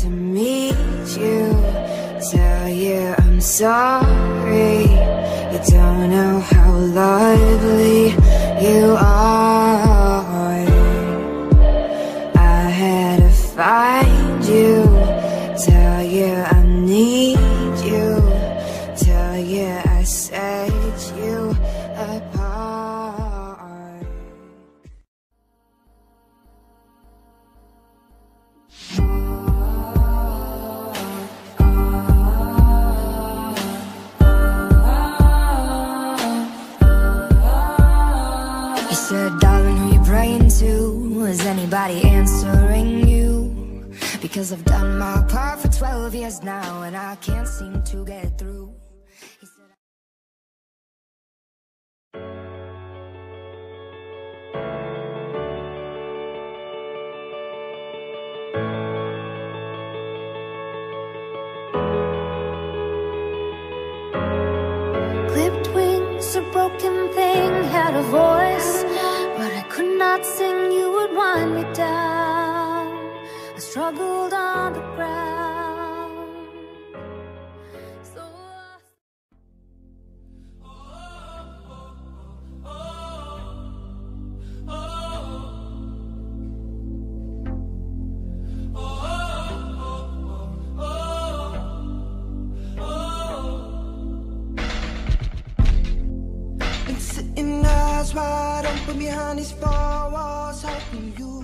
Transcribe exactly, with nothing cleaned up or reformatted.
to meet you, tell you I'm sorry. You don't know how lovely you are. I had to find you, tell you I need you, tell you I set you apart. You said, darling, who you praying to? Is anybody answering you? Because I've done my part for twelve years now, and I can't seem to get through. He said, clipped wings, a broken thing, had a voice, but I could not sing. You would wind me down. I struggled on the ground. So been sitting eyes wide open behind these four walls, hoping you